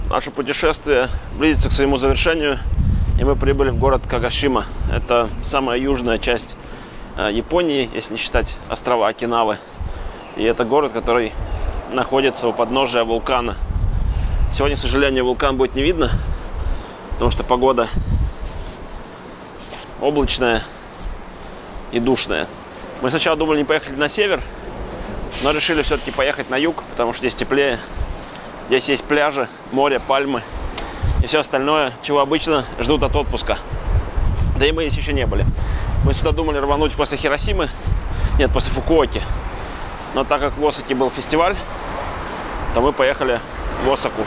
Наше путешествие близится к своему завершению, и мы прибыли в город Кагашима. Это самая южная часть Японии, если не считать острова Окинавы. И это город, который находится у подножия вулкана. Сегодня, к сожалению, вулкан будет не видно, потому что погода облачная и душная. Мы сначала думали, не поехать на север, но решили все-таки поехать на юг, потому что здесь теплее. Здесь есть пляжи, море, пальмы и все остальное, чего обычно ждут от отпуска. Да и мы здесь еще не были. Мы сюда думали рвануть после Хиросимы, нет, после Фукуоки. Но так как в Осаке был фестиваль, то мы поехали в Осаку.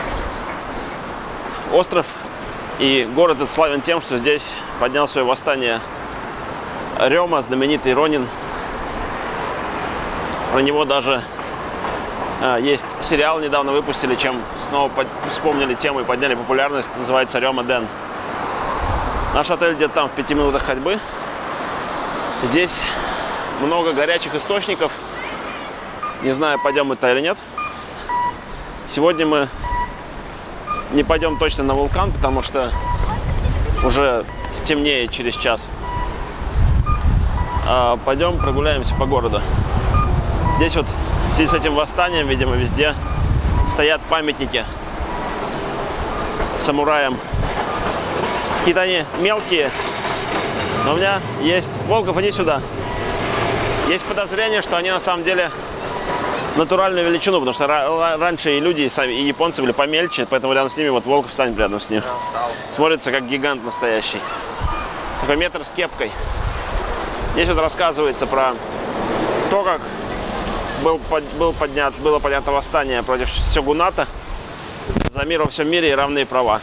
Остров и город этот славен тем, что здесь поднял свое восстание Рёма, знаменитый Ронин. Про него даже есть сериал, недавно выпустили, чем снова вспомнили тему и подняли популярность. Называется Рёма Ден. Наш отель где-то там в 5 минутах ходьбы. Здесь много горячих источников. Не знаю, пойдем мы туда или нет. Сегодня мы не пойдем точно на вулкан, потому что уже стемнеет через час. А пойдем прогуляемся по городу. Здесь вот в связи с этим восстанием, видимо, везде стоят памятники самураям. Какие-то они мелкие, но у меня есть... Волков, иди сюда. Есть подозрение, что они на самом деле натуральную величину, потому что раньше и люди, и японцы были помельче, поэтому рядом с ними вот Волков станет рядом с ним. Смотрится как гигант настоящий. Такой метр с кепкой. Здесь вот рассказывается про то, как было поднято восстание против сёгуната за мир во всем мире и равные права.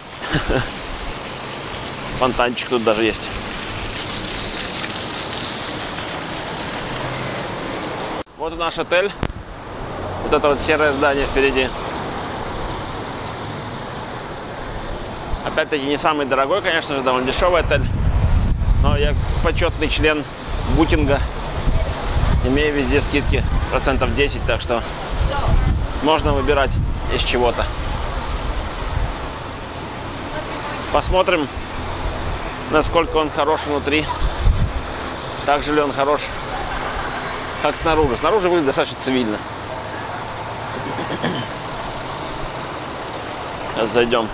Фонтанчик тут даже есть. Вот и наш отель. Вот это вот серое здание впереди. Опять-таки не самый дорогой, конечно же, довольно дешевый отель. Но я почетный член букинга. Имею везде скидки процентов 10, так что можно выбирать из чего-то. Посмотрим, насколько он хорош внутри. Так же ли он хорош, как снаружи. Снаружи выглядит достаточно цивильно. Сейчас зайдем.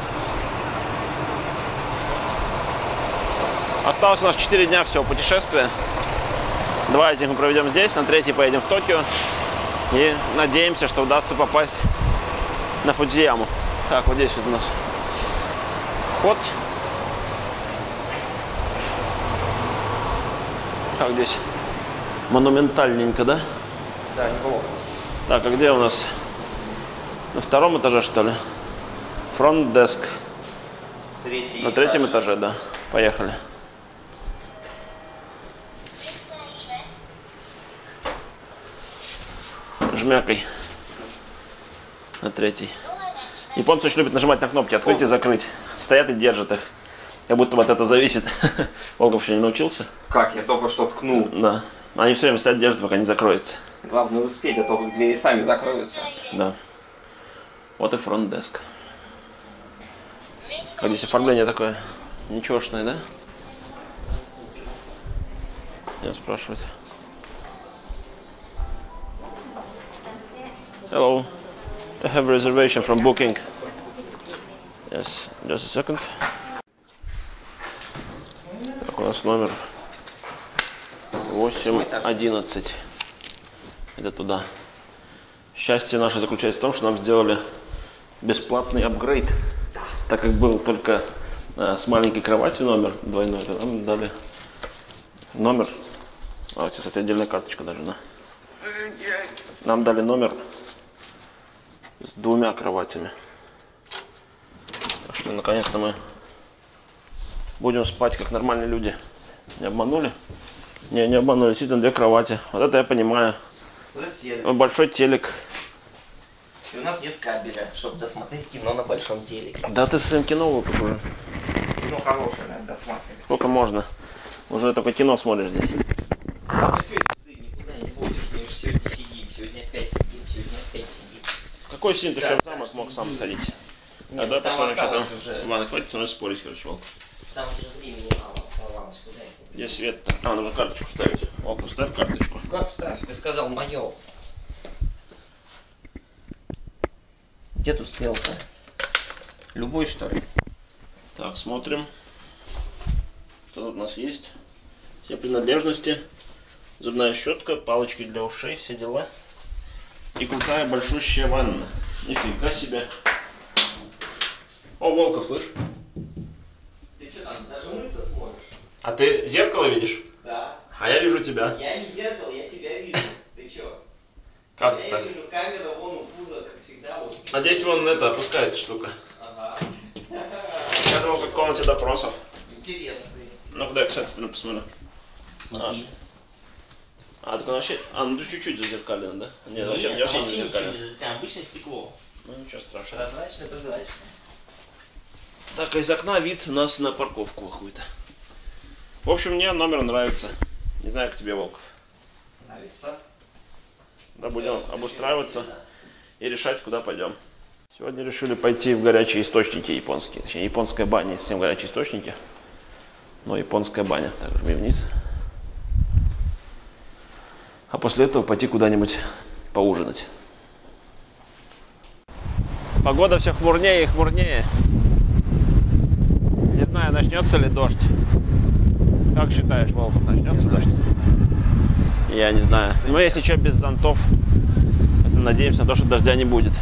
Осталось у нас 4 дня всего путешествия. 2 из них мы проведем здесь, на 3-й поедем в Токио. И надеемся, что удастся попасть на Фудзияму. Так, вот здесь вот у нас вход. Как здесь? Монументальненько, да? Да, неплохо. Так, а где у нас? На 2-м этаже, что ли? Фронт-деск. На 3-м этаже, да. Поехали. Жмякой. На 3-й. Японцы очень любят нажимать на кнопки открыть и закрыть. Стоят и держат их. Как будто вот это зависит. Волков еще не научился. Как? Я только что ткнул. Да. Они все время стоят, держат, пока не закроется. Главное успеть, а то как двери сами закроются. Да. Вот и фронт-деск. Как здесь оформление такое ничегошное, да? Я спрашивать. Hello. I have a reservation from booking. Yes, just a second. Так, у нас номер 811. Это туда. Счастье наше заключается в том, что нам сделали бесплатный апгрейд. Так как был только с маленькой кроватью номер двойной, то нам дали номер. А, кстати, отдельная карточка даже, да. Нам дали номер с 2 кроватями. Так что наконец-то мы будем спать как нормальные люди. Не обманули? Не обманули, действительно 2 кровати. Вот это я понимаю. Большой телек. И у нас нет кабеля, чтобы досмотреть кино на большом телеке. Да ты своим кино выпуск уже. Кино хорошее, надо досматривать. Сколько можно? Уже только кино смотришь здесь. А что ты никуда не будешь? Мы же сегодня сидим, сегодня опять сидим, сегодня опять сидим. Какой син? Ты Да, что в замок мог сам сходить? Нет, А давай там посмотрим, что там. осталось уже. Ладно, хватит со мной спорить, короче, Волков. Там уже времени мало оставалось. Куда это? Где свет-то? А, нужно карточку ставить. Волков, ставь карточку. Как ставь? Ты сказал мое. Где тут стрелка? Любой, что ли? Так, смотрим. Что тут у нас есть? Все принадлежности. Зубная щетка, палочки для ушей, все дела. И крутая большущая ванна. Нифига себе. О, Волков, слышь? Ты что там, даже мыться сможешь? А ты зеркало видишь? Да. А я вижу тебя. Я не зеркало, я тебя вижу. Ты чё? Как ты Я так? вижу, камера вон у пуза, как всегда. Вот. Надеюсь, вон это опускается штука. Ага. Я думал, как в комнате допросов. Интересный. Ну, куда я, кстати, посмотрю. Смотри. А, так он вообще... А, ну ты чуть-чуть зазеркалено, да? Нет, вообще не зазеркалено. Там обычное стекло. Ну, ничего страшного. Прозрачное, прозрачное. Так, а из окна вид у нас на парковку какую-то. В общем, мне номер нравится. Не знаю, как тебе, Волков. Нравится. Да, будем обустраиваться и решать, куда пойдем. Сегодня решили пойти в горячие источники японские. Точнее, японская баня. Совсем горячие источники. Но японская баня. Так, жми вниз. А после этого пойти куда-нибудь поужинать. Погода все хмурнее и хмурнее. Не знаю, начнется ли дождь. Как считаешь, Волков, начнется дождь? Я не знаю. Но если что, без зонтов. Надеемся на то, что дождя не будет.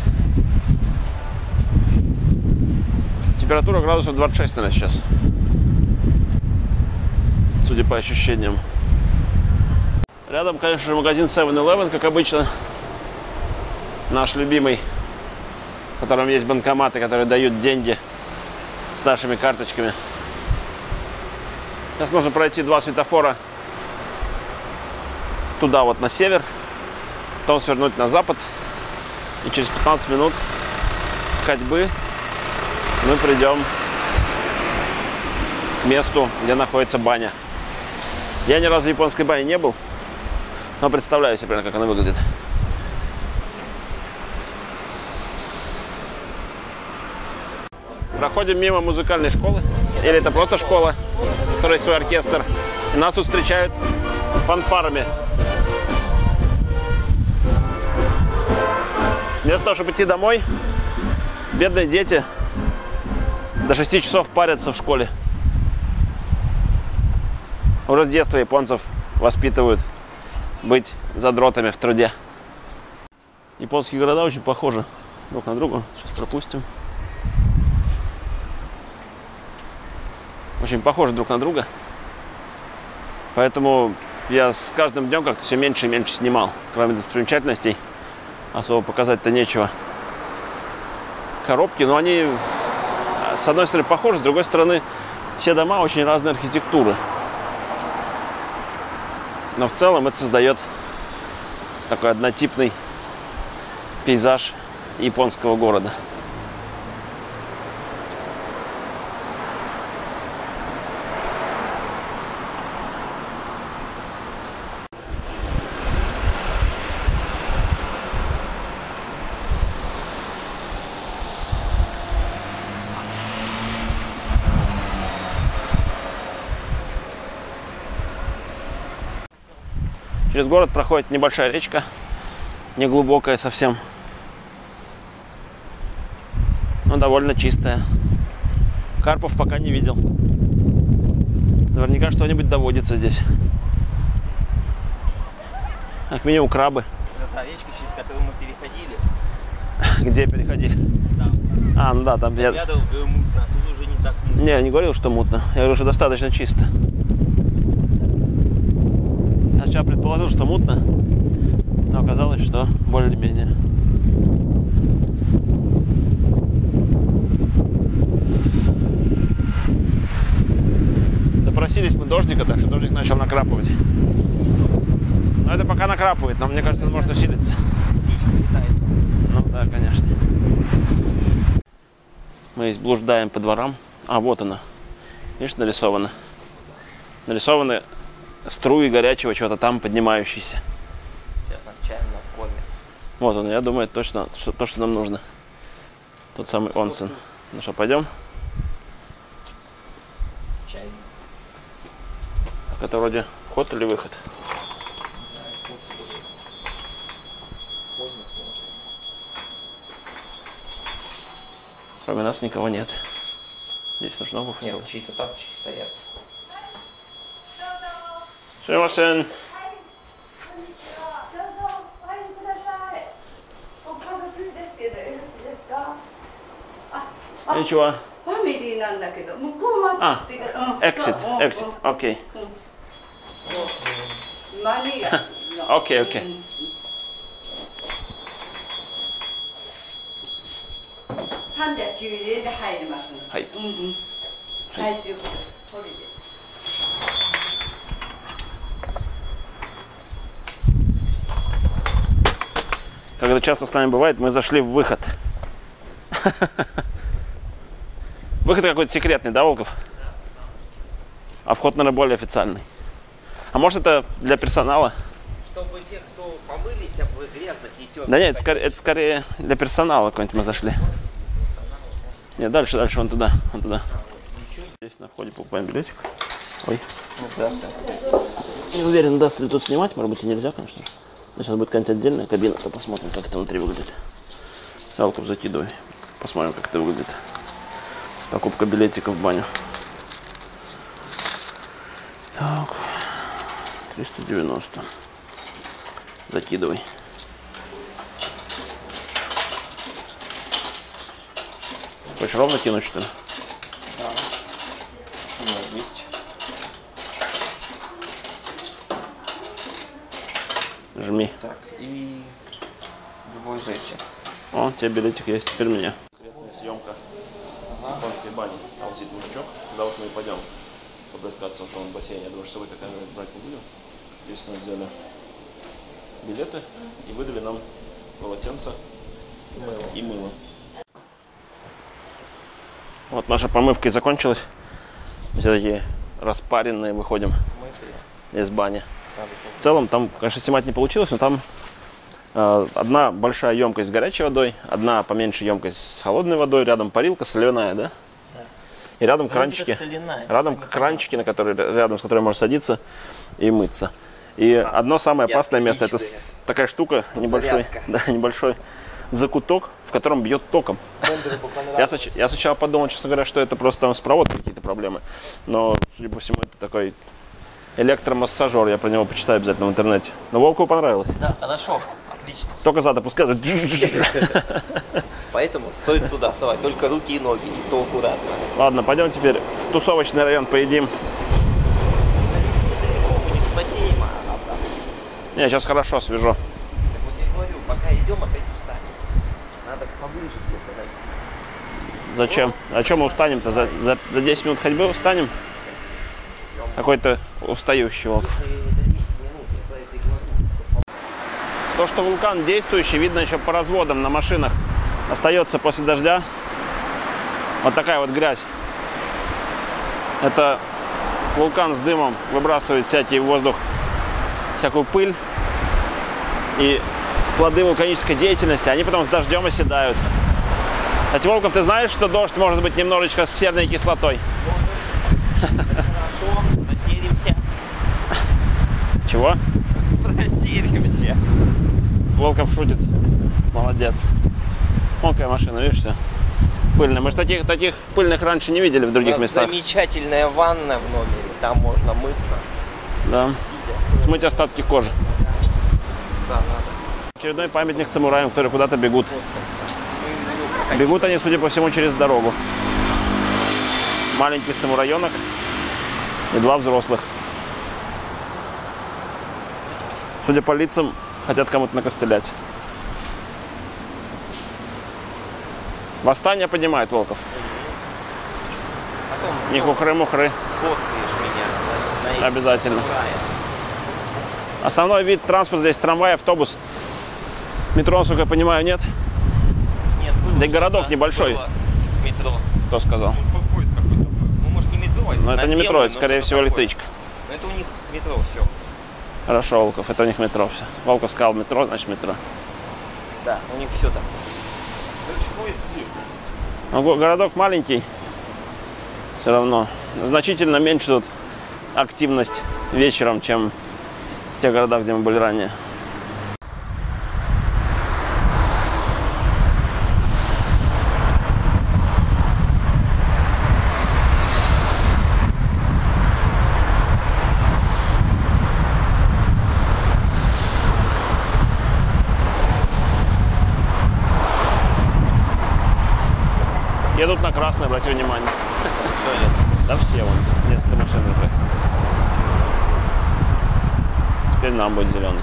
Температура градусов 26, наверное, сейчас. Судя по ощущениям. Рядом, конечно же, магазин 7-Eleven, как обычно. Наш любимый. В котором есть банкоматы, которые дают деньги с нашими карточками. Сейчас нужно пройти 2 светофора. Туда вот на север. Потом свернуть на запад. И через 15 минут ходьбы мы придем к месту, где находится баня. Я ни разу в японской бане не был, но представляю себе примерно, как она выглядит. Проходим мимо музыкальной школы. Или это просто школа, в которой есть свой оркестр. И нас тут встречают фанфарами. Вместо того, чтобы идти домой, бедные дети до 6 часов парятся в школе. Уже с детства японцев воспитывают быть задротами в труде. Японские города очень похожи друг на друга. Сейчас пропустим. Очень похожи друг на друга. Поэтому я с каждым днем как-то все меньше и меньше снимал. Кроме достопримечательностей особо показать-то нечего. Коробки, но они с одной стороны похожи, с другой стороны все дома очень разной архитектуры. Но в целом это создает такой однотипный пейзаж японского города. Через город проходит небольшая речка, неглубокая совсем, но довольно чистая. Карпов пока не видел. Наверняка что-нибудь доводится здесь. Как минимум крабы. Это речка, через которую мы переходили. Где переходили? Там. А, ну да, там я... Я говорил, мутно, а тут уже не так мутно. Не, я не говорил, что мутно. Я говорю, что достаточно чисто. Я сначала предположил, что мутно, но оказалось, что более-менее. Допросились мы дождика, так что дождик начал накрапывать. Но это пока накрапывает, но мне кажется, он может усилиться. Птичка летает. Ну да, конечно. Мы здесь блуждаем по дворам. А, вот она. Видишь, нарисовано. Нарисованы струи горячего чего-то там поднимающиеся. Сейчас нас чаем накормят. Вот он, я думаю, это точно то, что нам нужно. Тот самый онсен. Ну что, пойдем? Чай. Так это вроде вход или выход? Кроме нас никого нет. Здесь нужно обувь. Нет, чьи-то тапочки стоят. Суемасен. Ничего. ファミリーなんだけど、向こうまで。 Exit, exit. Окей. マニア。 Окей, окей. 390円で入れますので。 はいうんうん。最終ホリデー。 Как это часто с нами бывает, мы зашли в выход. Выход какой-то секретный, да, Волков? А вход, наверное, более официальный. А может, это для персонала? Чтобы те, кто помылись, в грязных и темных. Да нет, это скорее для персонала какой-нибудь мы зашли. Нет, дальше, вон туда, вон туда. Здесь на входе покупаем билетик. Ой. Не уверен, удастся ли тут снимать, может быть и нельзя, конечно же. Но сейчас будет какая-нибудь отдельная кабина, то посмотрим, как это внутри выглядит. Волков, закидывай. Посмотрим, как это выглядит. Покупка билетика в баню. Так. 390. Закидывай. Хочешь ровно кинуть, что ли? Да. Ну, есть. Жми. Так, и любой зайти. О, тебе билетик есть, теперь мне. Секретная съемка японской бани. Там сидит мужичок. Туда вот мы и пойдем поблескаться в том бассейне. Я думаю, что с собой камеру брать не будем. Здесь нас взяли билеты и выдали нам полотенце и мыло. Вот наша помывка и закончилась. Все такие распаренные выходим из бани. В целом там, конечно, снимать не получилось, но там одна большая емкость с горячей водой, одна поменьше емкость с холодной водой, рядом парилка соляная, да? Да. И рядом кранчики, рядом кранчики, на которые, рядом с которыми можно садиться и мыться. И одно самое опасное место, это такая штука, небольшой закуток, в котором бьет током. Я сначала подумал, честно говоря, что это просто там с проводкой какие-то проблемы. Но, судя по всему, это такой электромассажер, я про него почитаю обязательно в интернете. Но Волкову понравилось. Да, хорошо, отлично. Только зад опускают. Поэтому стоит туда совать только руки и ноги, и то аккуратно. Ладно, пойдем теперь в тусовочный район поедим. Не, сейчас хорошо, свежо. Так вот я говорю, пока идем, опять устанем. Надо поближе где-то дойти. Зачем? А чем мы устанем-то? За 10 минут ходьбы устанем? Какой-то устающий Волков. То, что вулкан действующий, видно еще по разводам на машинах. Остается после дождя. Вот такая вот грязь. Это вулкан с дымом выбрасывает всякий воздух, всякую пыль и плоды вулканической деятельности. Они потом с дождем оседают. Кстати, Волков, ты знаешь, что дождь может быть немножечко с серной кислотой? Хорошо, посеримся. Чего? Посеримся. Волков шутит. Молодец. Вон какая машина, видишь, все пыльная. Мы же таких пыльных раньше не видели в других местах. Замечательная ванна в номере, там можно мыться. Да. Смыть остатки кожи. Да, надо. Очередной памятник самураям, которые куда-то бегут. Бегут они, судя по всему, через дорогу. Маленький самурайонок и два взрослых. Судя по лицам, хотят кому-то накостылять. Восстание поднимает Волков. Потом Не хухры-мухры. сфоткаешь меня на Обязательно. самурая. Основной вид транспорта здесь трамвай, автобус. Метро, насколько я понимаю, нет. Нет, было Да и городок что-то, небольшой. было метро. Кто сказал? Поезд какой-то был. Ну, может, не метро. Но это не метро, наземный, это, но скорее что-то всего, такое. электричка. Но это у них метро, все. Хорошо, Волков, это у них метро все. Волков сказал метро, значит метро. Да, у них все так. Короче, поезд есть. Но городок маленький. Все равно. Значительно меньше тут активность вечером, чем в тех городах, где мы были ранее. Едут на красный, обратите внимание. Да все вон, несколько машин уже. Теперь нам будет зеленый.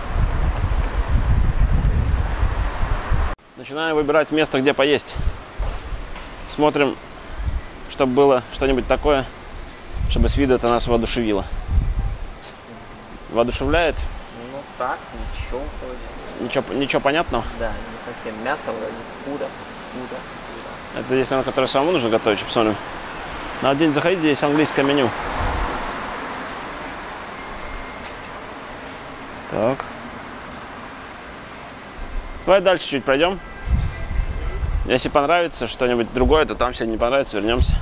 Начинаем выбирать место, где поесть. Смотрим, чтобы было что-нибудь такое, чтобы с виду это нас воодушевило. Воодушевляет? Ну так, ничего вроде. Ничего понятного? Да, не совсем. Мясо вроде, кура. Это есть, наверное, которое самому нужно готовить. Посмотрим. На день заходите, здесь английское меню. Так. Давай дальше чуть пройдем. Если понравится что-нибудь другое, то там, если не понравится, вернемся.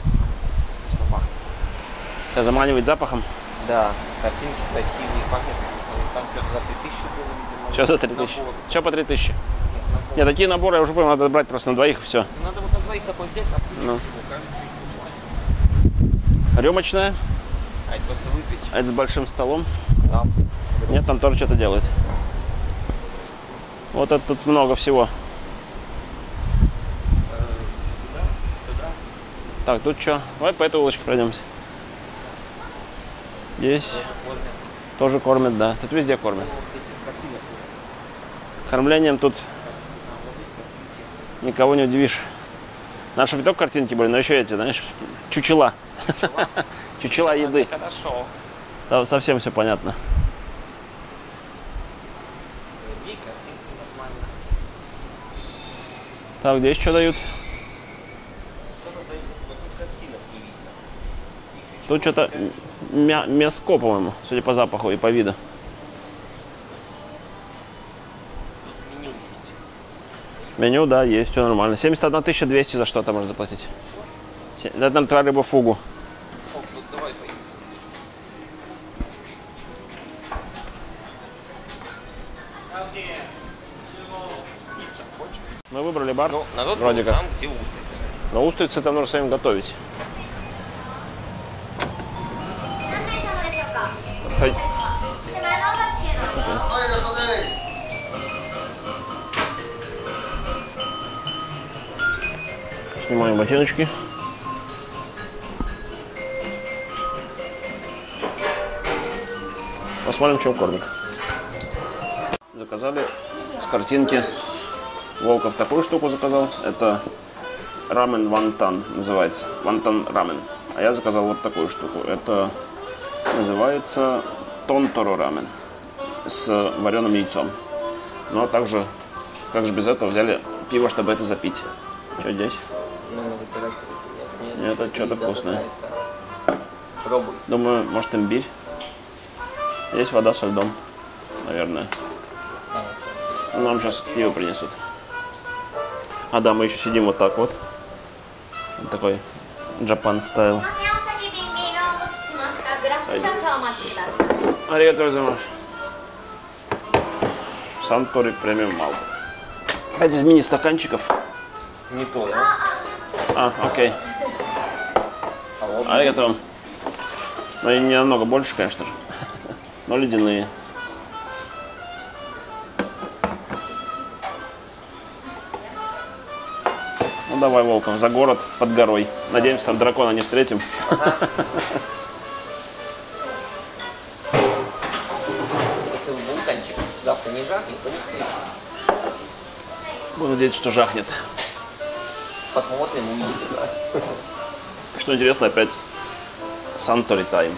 Тебя заманивает запахом? Да, картинки красивые, пахнет. Там что-то за 3000 было, видимо. Что за 3000? Что по 3000? Нет, такие наборы, я уже понял, надо брать просто на двоих и все. Надо вот на двоих такой взять, отключить Ну. его, каждый. Рюмочная. А это просто выпить. А это с большим столом. Да. Нет, там тоже что-то делает. Вот это тут много всего. Так, тут что? Давай по этой улочке пройдемся. Здесь тоже кормят, да. Тут везде кормят. Кормлением тут никого не удивишь. Наши не только картинки были, но еще эти, знаешь, чучела. Чучела еды. Хорошо. Там совсем все понятно. Картинки нормально. Так, здесь что дают? Картинок не видно. Тут что-то мяско, по-моему, судя по запаху и по виду. Меню есть. Меню, да, есть, все нормально. 71 200 за что-то можно заплатить. Это нам твоя рыба фугу. О, тут давай поедем. Мы выбрали бар, Ну, народ вроде как. там, где устрицы. Но устрицы там нужно самим готовить. Хай. Снимаем ботиночки. Посмотрим, чем кормят. Заказали с картинки. Волков такую штуку заказал. Это рамен вантан называется. Вантан рамен. А я заказал вот такую штуку. Это называется тонторо рамен с вареным яйцом. Ну а также, как же без этого, взяли пиво, чтобы это запить. Что здесь? Ну, вытирать. Нет, это что-то вкусное. Пробуй. Думаю, может имбирь. Есть вода со льдом, наверное. Нам сейчас пиво принесут. А да, мы еще сидим вот так вот. Вот такой Japan style. Аригато гозаимаши. Сантори премиум малт. Опять из мини-стаканчиков. Не то, да? А, окей. Аригато. Но и не намного больше, конечно же. Но ледяные. Ну давай, Волков, за город под горой. Надеемся, там дракона не встретим. Если вулканчик завтра не жахнет, то не встретим. Буду надеяться, что жахнет. Посмотрим, увидим, да. Что интересно, опять Сантори тайм.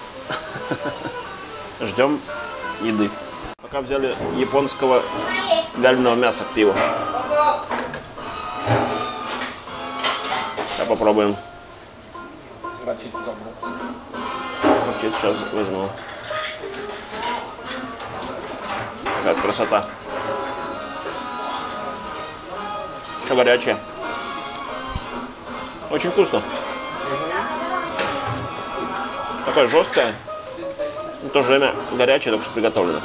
Ждем еды. Пока взяли японского вяленого мяса к пиву. Сейчас попробуем. Горчицу забыл. Горчицу сейчас возьму. Какая красота. Что горячее? Очень вкусно. Такая жесткая. В то же время горячая, только что приготовлена.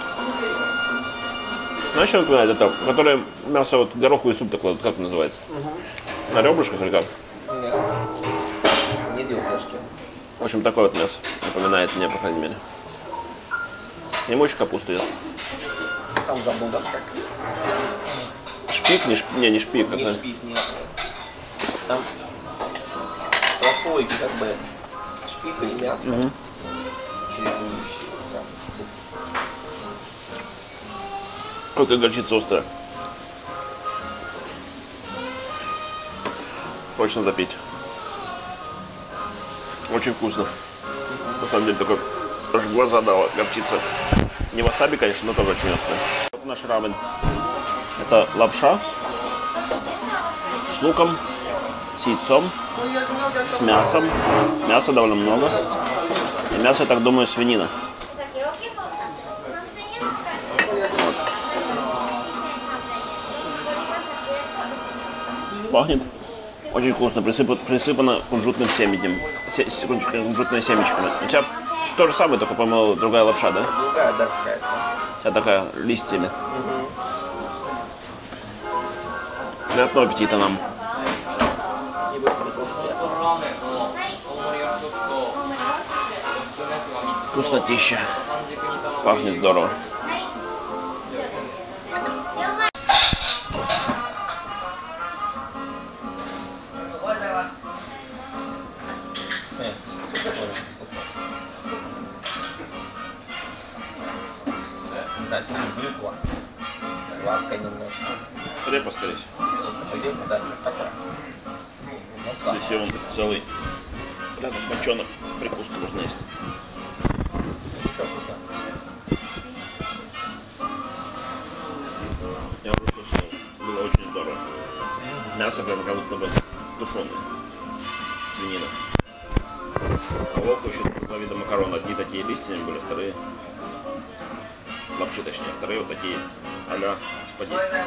Знаешь, что напоминает это? Которое мясо, вот гороховый суп такой, вот, как это называется? На ребрышках или как? Нет. Не ребрышки. В общем, такое вот мясо напоминает мне, по крайней мере. Не мочь капусту идет. Сам забыл даже как. Шпик, не шпик, не шпик. Не Это... шпик, нет. Там прослойки как бы шпика и мясо. Чередующиеся. Ой, как горчица острая. Точно запить. Очень вкусно. На самом деле, такой аж в глаза дала горчица. Не васаби, конечно, но тоже очень острая. Вот наш рамен. Это лапша с луком, с яйцом, с мясом. Мяса довольно много. И мясо, я так думаю, свинина. Пахнет очень вкусно, присыпано кунжутным семечком. Кунжутными семечками. У тебя то же самое, только, по-моему, другая лапша, да? Другая, да, какая-то. У тебя такая листьями. Приятного аппетита нам. Вкуснотища. Пахнет здорово. Да, брюква. Сладкая немножко. Репа, скорее всего. Пойдем дальше. Такое. Здесь он целый. Вот этот бочонок в прикуску можно есть. Что вкусно? Я уже вкусно. Было очень здорово. Мясо прям как будто бы тушеное. Свинина. А волка еще два вида макарон. Одни такие листьями были, вторые лапши, точнее, вторые вот такие а-ля спагетти.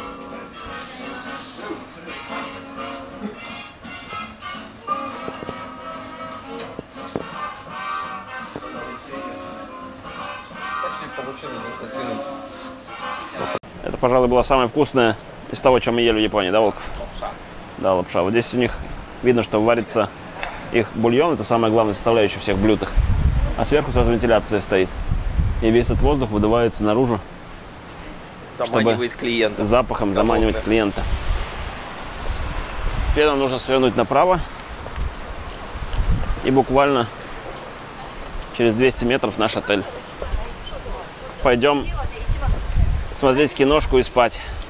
Это, пожалуй, было самое вкусное из того, чем мы ели в Японии, да, Волков? Лапша. Да, лапша. Вот здесь у них видно, что варится их бульон, это самая главная составляющая всех блюд их. А сверху сразу вентиляция стоит. И весь этот воздух выдувается наружу, Заманивает клиента. запахом заманивать клиента. Теперь нам нужно свернуть направо. И буквально через 200 метров наш отель. Пойдем смотреть киношку и спать.